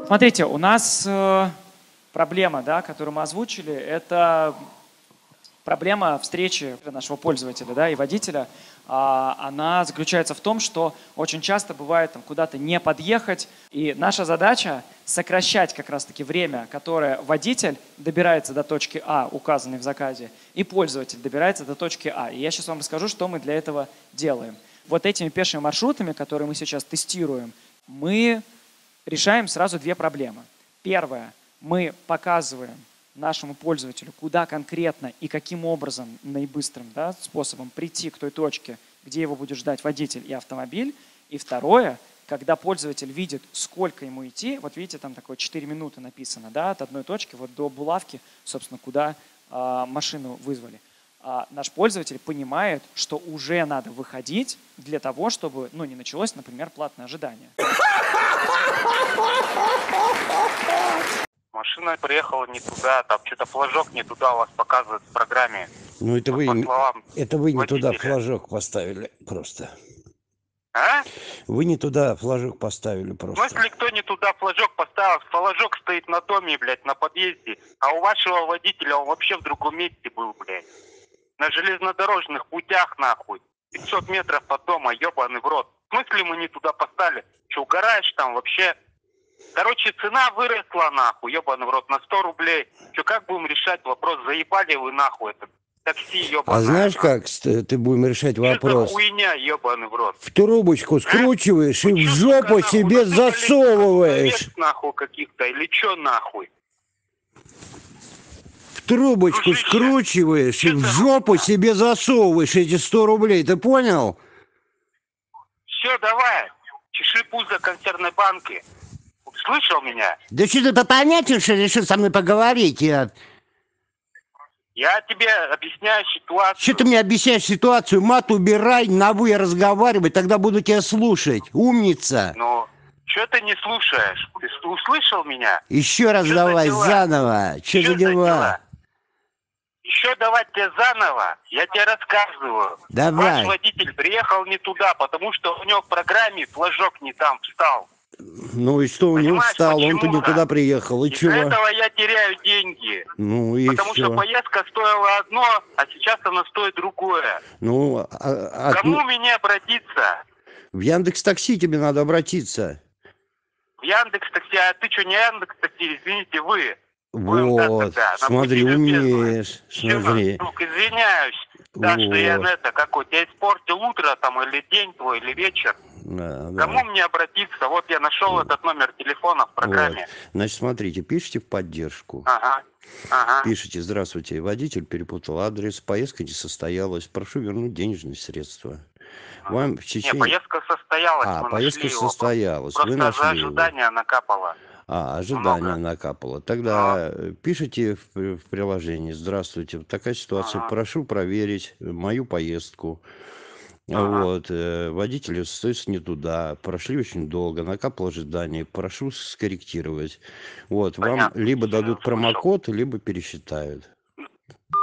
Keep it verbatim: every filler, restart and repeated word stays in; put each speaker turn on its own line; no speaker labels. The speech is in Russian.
Смотрите, у нас э, проблема, да, которую мы озвучили, это проблема встречи нашего пользователя, да, и водителя. А, она заключается в том, что очень часто бывает там, куда-то не подъехать, и наша задача сокращать как раз-таки время, которое водитель добирается до точки А, указанной в заказе, и пользователь добирается до точки А. И я сейчас вам расскажу, что мы для этого делаем. Вот этими пешими маршрутами, которые мы сейчас тестируем, мы решаем сразу две проблемы. Первое, мы показываем нашему пользователю, куда конкретно и каким образом наибыстрым, да, способом прийти к той точке, где его будет ждать водитель и автомобиль. И второе, когда пользователь видит, сколько ему идти, вот видите, там такое четыре минуты написано, да, от одной точки вот до булавки, собственно, куда а, машину вызвали. А наш пользователь понимает, что уже надо выходить для того, чтобы, ну, не началось, например, платное ожидание.
Машина приехала не туда, там что-то флажок не туда у вас показывает в программе.
Ну это
Вот
вы,
по словам
это вы не
водителя.
туда флажок поставили просто.
А?
Вы не туда флажок поставили
В
просто.
смысле, кто не туда флажок поставил? Флажок стоит на доме, блядь, на подъезде. А у вашего водителя он вообще в другом месте был, блядь. На железнодорожных путях, нахуй. пятьсот метров от дома, ебаный в рот. В смысле мы не туда поставили? Че, угораешь там вообще? Короче, цена выросла, нахуй, ебаный в рот, на сто рублей. Че, как будем решать вопрос? Заебали вы, нахуй, это такси, ебаное.
А знаешь, как ст- ты будем решать
Что за
вопрос?
хуйня, ебаный в рот?
В трубочку скручиваешь и
Вы
в
чё,
жопу
сука,
себе
нахуй, насыпали
засовываешь.
овец, нахуй, каких-то, или чё, нахуй?
В трубочку
Дружище,
скручиваешь и
чё
в
за
жопу
хуйня?
себе засовываешь эти сто рублей. Ты понял?
Все, давай, чеши пузо консервной банки. Слышал меня?
Да что ты по понятию, что решил со мной поговорить? Я...
Я тебе объясняю ситуацию.
Что ты мне объясняешь ситуацию? Мат убирай, на вы разговаривать, тогда буду тебя слушать. Умница.
Ну, что ты не слушаешь? Ты с- услышал меня?
Еще раз
Чё за
давай,
дела?
заново. Что
Чё
за
за
дела?
дела? Еще давать тебе заново? Я тебе рассказываю.
Давай.
Ваш водитель приехал не туда, потому что у него в программе флажок не там встал.
Ну и что, у него
Понимаешь,
встал, он-то не
почему-то.
туда приехал. И
Из-за
чего?
этого я теряю деньги.
Ну и
Потому что
все.
поездка стоила одно, а сейчас она стоит другое.
Ну, а- а-
Кому
от-
мне обратиться?
в Яндекс Такси тебе надо обратиться.
В Яндекс.Такси, а ты что, не Яндекс.Такси, извините, вы. Будем так
Вот,
тогда, на
смотри,
пути любезного.
умеешь,
Чё,
смотри.
друг, извиняюсь, да, что я
Вот.
это, как вот, я испортил утро там, или день твой, или вечер.
Да, да.
Кому мне обратиться? Вот я нашел этот номер телефона в программе.
Вот. Значит, смотрите, пишите в поддержку.
Ага, ага.
Пишите: здравствуйте, водитель перепутал адрес, поездка не состоялась, прошу вернуть денежные средства. Вам в
Не,
течение...
поездка состоялась,
А,
мы
поездка
нашли его.
состоялась,
Просто
вы
за
нашли его.
ожидание накапало.
А, ожидание
Много.
накапало. Тогда э, пишите в, при- в приложении: здравствуйте, такая ситуация,
Ага.
прошу проверить мою поездку.
Ага.
Вот, э, водитель стоит не туда, прошли очень долго, накапало ожидание, прошу скорректировать. Вот, вам
Понятно.
либо
Всё,
дадут
слышал.
промокод, либо пересчитают.